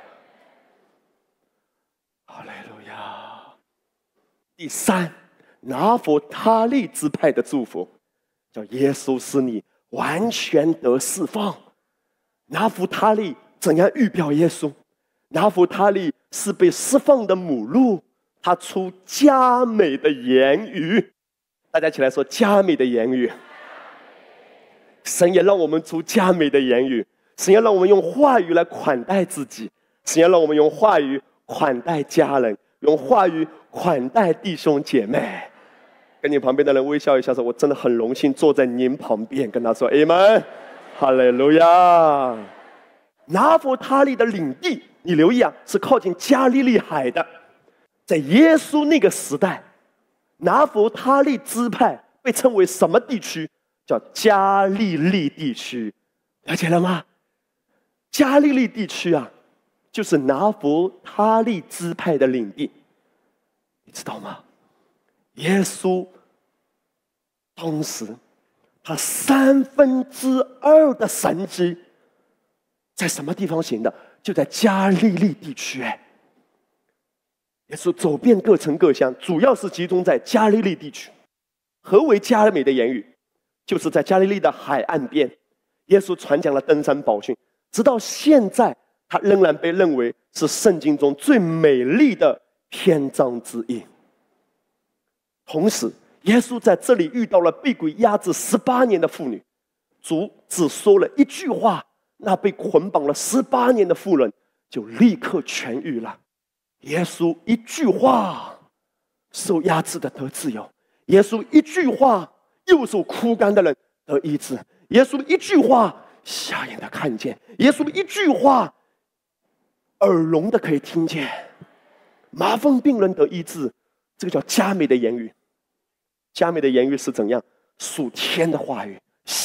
哈利路亚！第三，拿弗他利支派的祝福，叫耶稣使你完全得释放。拿弗他利怎样预表耶稣？拿弗他利是被释放的母鹿，他出佳美的言语。大家起来说佳美的言语。神也让我们出佳美的言语，神要让我们用话语来款待自己，神要让我们用话语款待家人，用话语款待弟兄姐妹。跟你旁边的人微笑一下，说：“我真的很荣幸坐在您旁边。”跟他说 ：“Amen， 哈利路亚。”拿弗他利的领地，你留意啊，是靠近加利利海的。在耶稣那个时代，拿弗他利支派被称为什么地区？叫加利利地区。了解了吗？加利利地区啊，就是拿弗他利支派的领地，你知道吗？耶稣当时他三分之二的神迹在什么地方行的？就在加利利地区。哎，耶稣走遍各城各乡，主要是集中在加利利地区。何为佳美的言语？就是在加利利的海岸边，耶稣传讲了登山宝训，直到现在，他仍然被认为是圣经中最美丽的篇章之一。同时，耶稣在这里遇到了被鬼压制十八年的妇女，主只说了一句话，那被捆绑了十八年的妇人就立刻痊愈了。耶稣一句话，受压制的得自由；耶稣一句话，右手枯干的人得医治；耶稣一句话，瞎眼的看见；耶稣一句话，耳聋的可以听见；麻风病人得医治。这个叫佳美的言语。佳美的言语是怎样？属天的话语，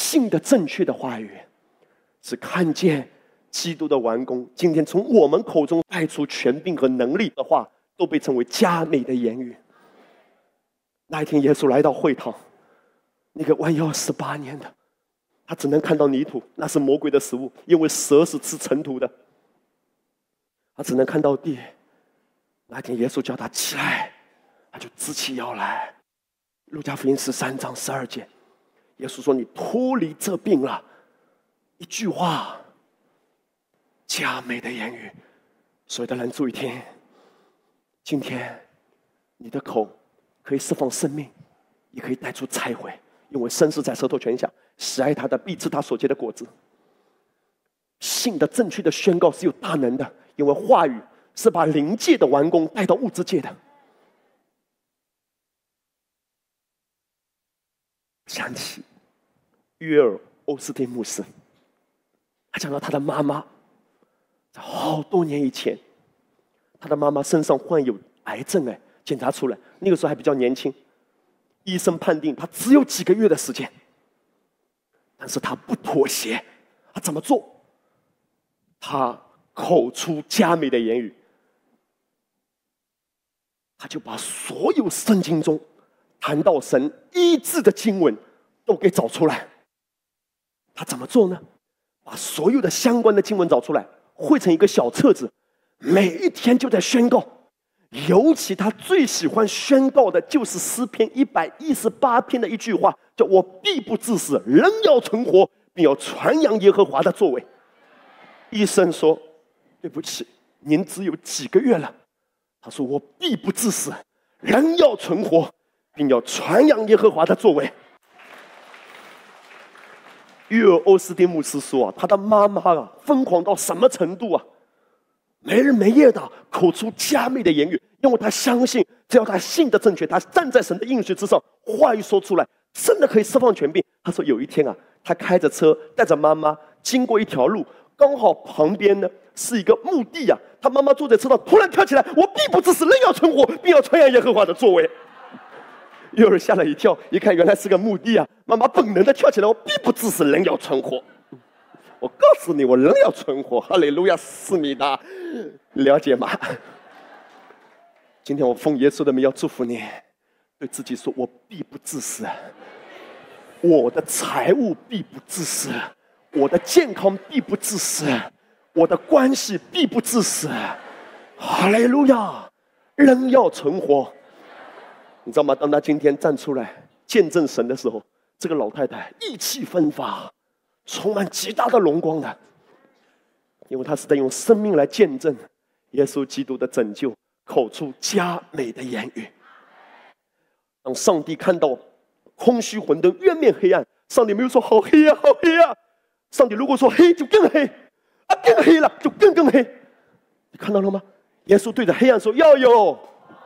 信的正确的话语，是看见基督的完工。今天从我们口中带出权柄和能力的话，都被称为佳美的言语。那一天，耶稣来到会堂，那个弯腰十八年的，他只能看到泥土，那是魔鬼的食物，因为蛇是吃尘土的。他只能看到地。那天，耶稣叫他起来，他就直起腰来。路加福音十三章十二节，耶稣说：“你脱离这病了。”一句话，佳美的言语。所有的人注意听，今天你的口可以释放生命，也可以带出拆毁，因为生是在舌头泉下，喜爱他的必吃他所结的果子。信的正确的宣告是有大能的，因为话语是把灵界的完工带到物质界的。想起约尔·欧斯汀牧师，他讲到他的妈妈，在好多年以前，他的妈妈身上患有癌症，哎，检查出来，那个时候还比较年轻，医生判定他只有几个月的时间，但是他不妥协，他怎么做？他口出佳美的言语，他就把所有圣经中谈到神医治的经文都给找出来。他怎么做呢？把所有的相关的经文找出来，汇成一个小册子，每一天就在宣告。尤其他最喜欢宣告的就是诗篇一百一十八篇的一句话，叫我必不致死，人要存活，并要传扬耶和华的作为。医生说：“对不起，您只有几个月了。”他说：“我必不致死，人要存活，并要传扬耶和华的作为。”约尔·欧斯汀牧师说：“啊，他的妈妈啊，疯狂到什么程度啊？没日没夜的口出佳美的言语，因为他相信，只要他信的正确，他站在神的应许之上，话一说出来，真的可以释放权柄。”他说有一天啊，他开着车带着妈妈经过一条路，刚好旁边呢是一个墓地啊。他妈妈坐在车上，突然跳起来：“我必不致死，人要存活，并要传扬耶和华的作为。”约尔吓了一跳，一看原来是个墓地啊！妈妈本能的跳起来：“我必不致死，人要存活。”我告诉你，我人要存活。哈利路亚，思密达，了解吗？今天我奉耶稣的名要祝福你，对自己说：“我必不致死，我的财物必不致死，我的健康必不致死，我的关系必不致死。”哈利路亚，人要存活。你知道吗？当他今天站出来见证神的时候，这个老太太意气风发，充满极大的荣光的，因为她是在用生命来见证耶稣基督的拯救，口出佳美的言语。当上帝看到空虚混沌渊面黑暗，上帝没有说好黑啊好黑啊，上帝如果说黑就更黑啊，更黑了就更更黑。你看到了吗？耶稣对着黑暗说：“要有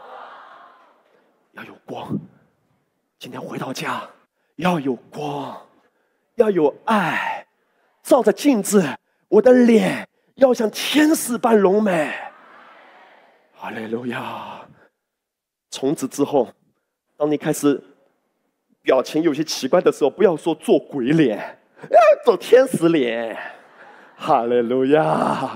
要有光。”今天回到家，要有光，要有爱，照着镜子，我的脸要像天使般荣美。哈利路亚！从此之后，当你开始表情有些奇怪的时候，不要说做鬼脸，做天使脸。哈利路亚！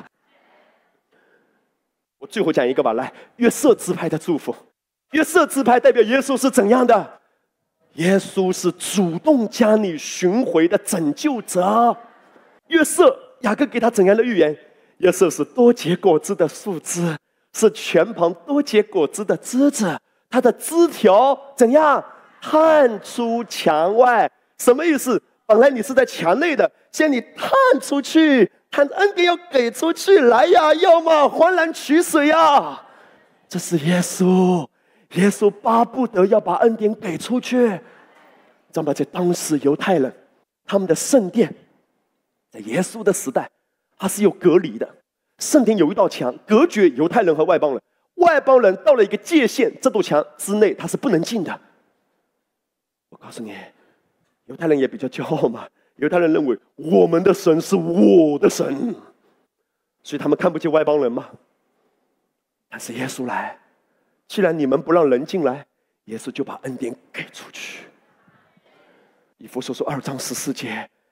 我最后讲一个吧，来，约瑟支派的祝福。约瑟支派代表耶稣是怎样的？耶稣是主动将你寻回的拯救者。约瑟，雅各给他怎样的预言？约瑟是多结果子的树枝，是泉旁多结果子的枝子，他的枝条怎样探出墙外？什么意思？本来你是在墙内的，现在你探出去，探恩典要给出去，来呀，要么欢然取水呀！这是耶稣。耶稣巴不得要把恩典给出去，知道吗？在当时犹太人，他们的圣殿，在耶稣的时代，它是有隔离的。圣殿有一道墙，隔绝犹太人和外邦人。外邦人到了一个界限，这堵墙之内，他是不能进的。我告诉你，犹太人也比较骄傲嘛。犹太人认为我们的神是我的神，所以他们看不起外邦人嘛。但是耶稣来。既然你们不让人进来，耶稣就把恩典给出去。以弗所书二章十四节，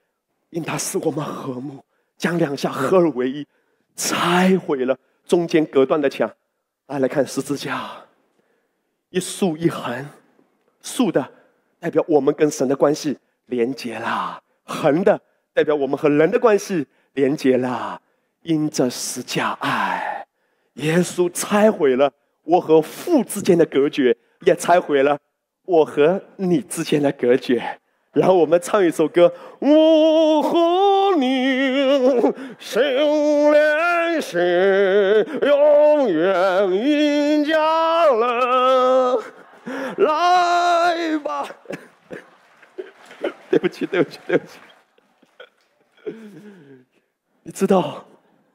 因他使我们和睦，将两下合而为一，拆毁了中间隔断的墙。来来看十字架，一竖一横，竖的代表我们跟神的关系连结啦，横的代表我们和人的关系连结啦。因着十架爱，耶稣拆毁了我和父之间的隔绝，也拆毁了我和你之间的隔绝。然后我们唱一首歌，我和你心连心，永远一家人。来吧，对不起，对不起，对不起。你知道，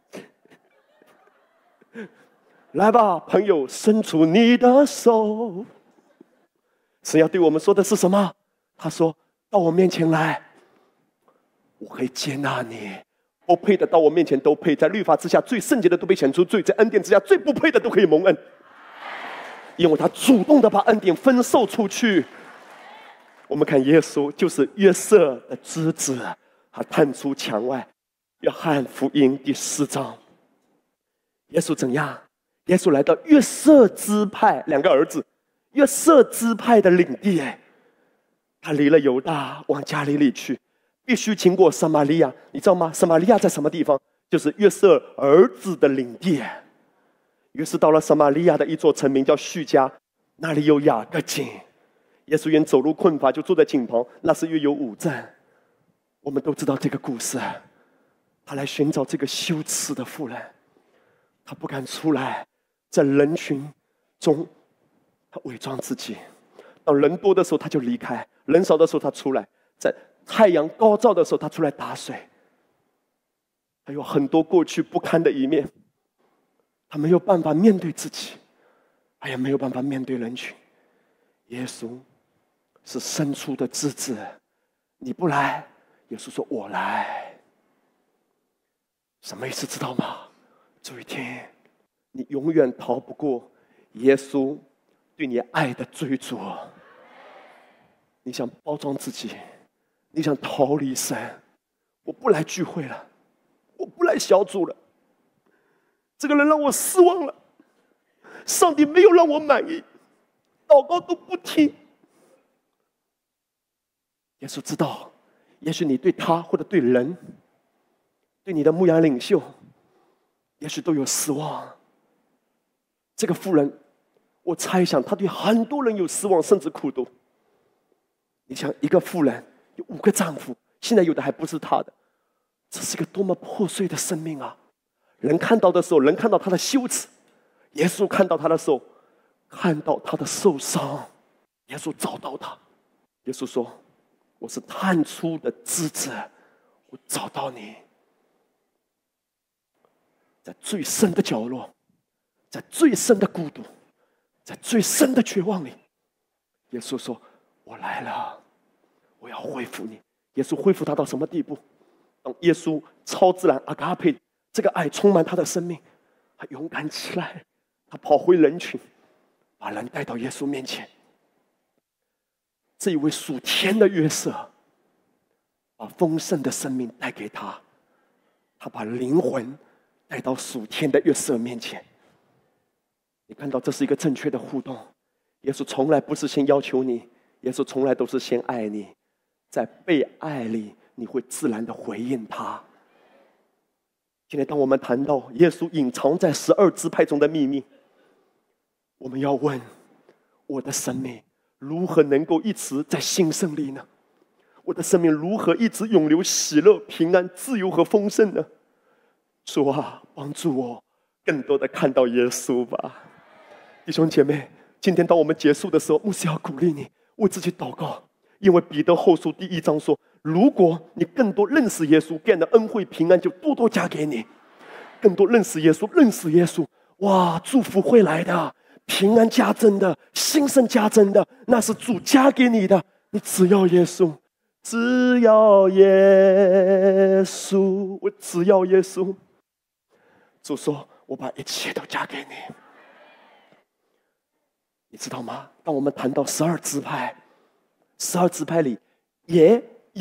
来吧，朋友，伸出你的手。神要对我们说的是什么？他说，到我面前来，我可以接纳你。不配的到我面前都配，在律法之下最圣洁的都被显出罪，在恩典之下最不配的都可以蒙恩，因为他主动的把恩典分授出去。我们看耶稣就是约瑟的枝子，他探出墙外。约翰福音第四章，耶稣怎样？耶稣来到约瑟支派两个儿子约瑟支派的领地，哎，他离了犹大往加利利去，必须经过撒玛利亚。你知道吗？撒玛利亚在什么地方？就是约瑟儿子的领地。于是到了撒玛利亚的一座城名叫叙加，那里有雅各井。耶稣因走路困乏，就坐在井旁，那时约有五站。我们都知道这个故事。他来寻找这个羞耻的妇人，他不敢出来，在人群中他伪装自己。当人多的时候他就离开，人少的时候他出来，在太阳高照的时候他出来打水。还有很多过去不堪的一面，他没有办法面对自己，他也没有办法面对人群。耶稣是伸出的枝子，你不来，耶稣说我来。什么意思知道吗？这一天你永远逃不过耶稣对你爱的追逐。你想包装自己，你想逃离神，我不来聚会了，我不来小组了，这个人让我失望了，上帝没有让我满意，祷告都不听。耶稣知道，也许你对他或者对人，对你的牧羊领袖，也许都有失望。这个妇人，我猜想她对很多人有失望，甚至苦毒。你想，一个妇人有五个丈夫，现在有的还不是她的，这是个多么破碎的生命啊！人看到的时候，人看到她的羞耻；耶稣看到她的时候，看到她的受伤。耶稣找到她，耶稣说：“我是探出的枝子，我找到你。”在最深的角落，在最深的孤独，在最深的绝望里，耶稣说：“我来了，我要恢复你。”耶稣恢复他到什么地步？当耶稣超自然阿嘎佩这个爱充满他的生命，他勇敢起来，他跑回人群，把人带到耶稣面前。这一位属天的约瑟，把丰盛的生命带给他，他把灵魂带到属天的约瑟面前。你看到这是一个正确的互动。耶稣从来不是先要求你，耶稣从来都是先爱你，在被爱里你会自然的回应他。今天当我们谈到耶稣隐藏在十二支派中的秘密，我们要问，我的生命如何能够一直在兴盛里呢？我的生命如何一直永留喜乐、平安、自由和丰盛呢？主啊，帮助我更多的看到耶稣吧。弟兄姐妹，今天当我们结束的时候，牧师要鼓励你为自己祷告，因为彼得后书第一章说，如果你更多认识耶稣，变得恩惠平安就多多加给你。更多认识耶稣，认识耶稣，哇，祝福会来的，平安加增的，兴盛加增的，那是主加给你的。你只要耶稣，只要耶稣，我只要耶稣。主说，我把一切都加给你。你知道吗？当我们谈到十二支派，十二支派里也有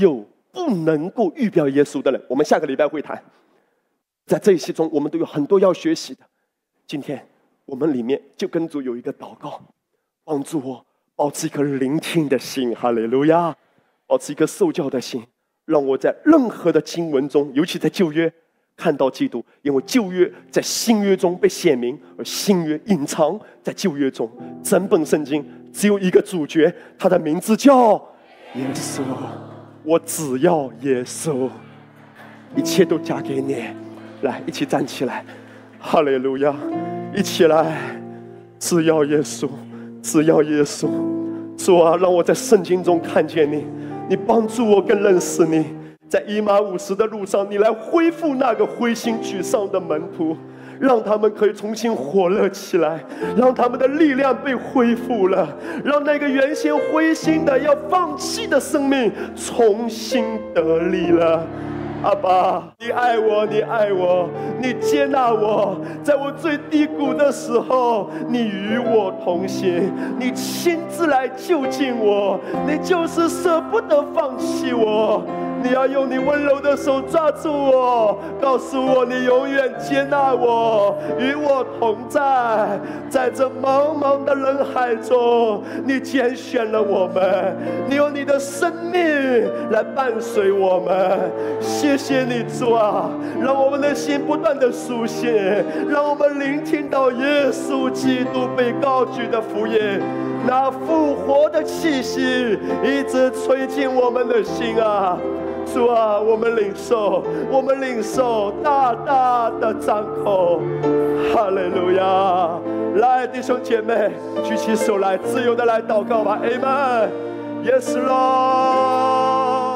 不能够预表耶稣的人。我们下个礼拜会谈，在这一些中，我们都有很多要学习的。今天我们里面就跟主有一个祷告，帮助我保持一颗聆听的心，哈利路亚，保持一颗受教的心，让我在任何的经文中，尤其在旧约看到基督，因为旧约在新约中被显明，而新约隐藏在旧约中。整本圣经只有一个主角，他的名字叫耶稣。我只要耶稣，一切都嫁给你。来，一起站起来，哈利路亚！一起来，只要耶稣，只要耶稣。主啊，让我在圣经中看见你，你帮助我更认识你。在以马忤斯的路上，你来恢复那个灰心沮丧的门徒，让他们可以重新火热起来，让他们的力量被恢复了，让那个原先灰心的要放弃的生命重新得力了。阿爸，你爱我，你爱我，你接纳我，在我最低谷的时候，你与我同行，你亲自来就近我，你就是舍不得放弃我。你要用你温柔的手抓住我，告诉我你永远接纳我，与我同在。在这茫茫的人海中，你拣选了我们，你用你的生命来伴随我们。谢谢你，主啊，让我们的心不断的苏醒，让我们聆听到耶稣基督被高举的福音，那复活的气息一直吹进我们的心啊。主啊，我们领受，我们领受，大大的张口，哈利路亚！来，弟兄姐妹，举起手来，自由的来祷告吧 ，Amen。Yes Lord。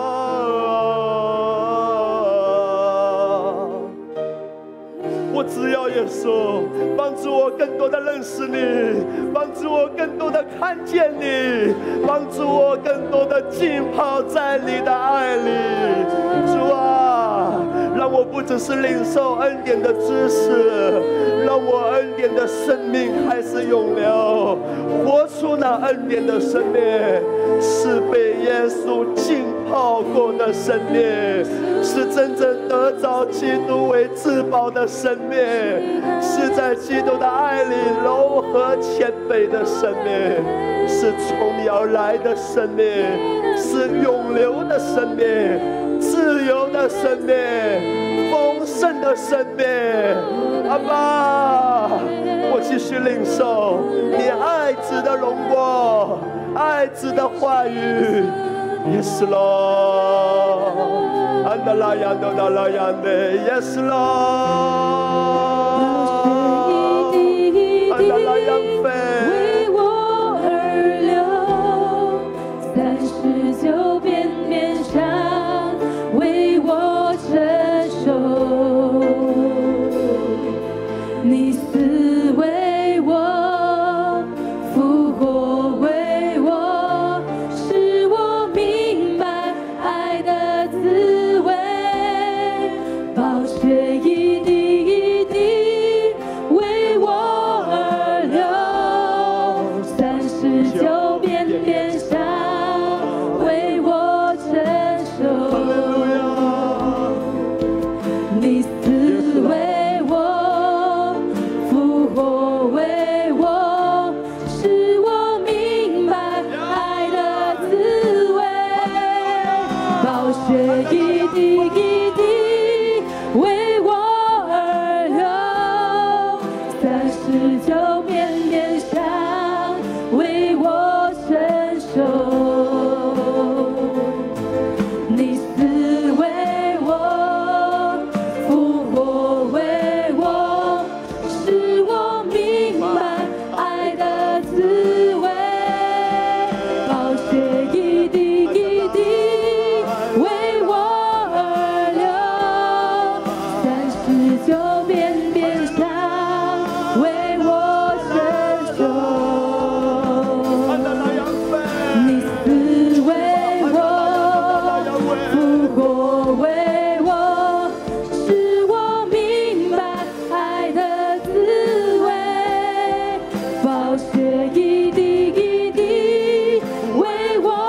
我只要耶稣帮助我更多的认识你，帮助我更多的看见你，帮助我更多的浸泡在你的爱里。主啊，让我不只是领受恩典的知识，让我恩典的生命开始涌流，活出那恩典的生命，是被耶稣浸泡过的生命，是真正得着基督为至宝的生命，是在基督的爱里柔和谦卑的生命，是从你而来的生命，是永流的生命，自由的生命，丰盛的生命。阿爸，我继续领受你爱子的荣光，爱子的话语。Yes Lord， 安达拉扬多达拉扬的 Yes Lord， 安达拉扬飞。 为我而流，三十九遍面上为我承受，你死为我，复活为我，使我明白爱的滋味，宝血一滴一滴为我而流，三十九遍遍上为我承受，你死为我，复活为我，使我明白爱的滋味，宝血一滴一滴为我而流，三十九遍遍上为我承受，你死为我，复活为我，使我明白爱的滋味，宝血一滴一滴为我而流，三十九遍遍上为我承受，你死为我，复活为我，使我明白爱的滋味，宝血一滴一滴为我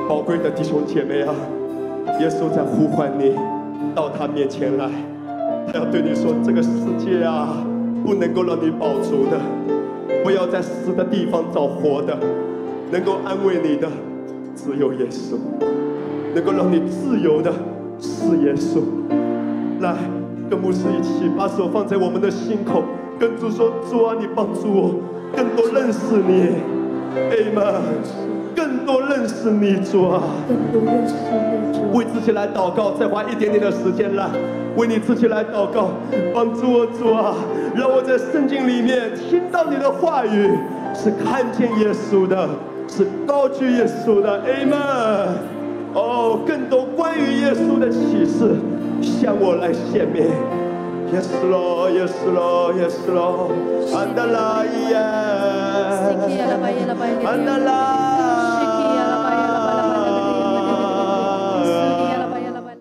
宝贵的弟兄姐妹啊，耶稣在呼唤你到他面前来，他要对你说：这个世界啊，不能够让你饱足的，不要在死的地方找活的，能够安慰你的只有耶稣，能够让你自由的是耶稣。来，跟牧师一起把手放在我们的心口，跟主说：主啊，你帮助我更多认识你。Amen。更多认识你，主啊， 更多认识你，主。 为自己来祷告，再花一点点的时间来为你自己来祷告，帮助我，主啊，让我在圣经里面听到你的话语，是看见耶稣的，是高举耶稣的。Amen。哦，更多关于耶稣的启示向我来显明。Yes Lord, Yes Lord, Yes Lord. Andalaya, Andalaya.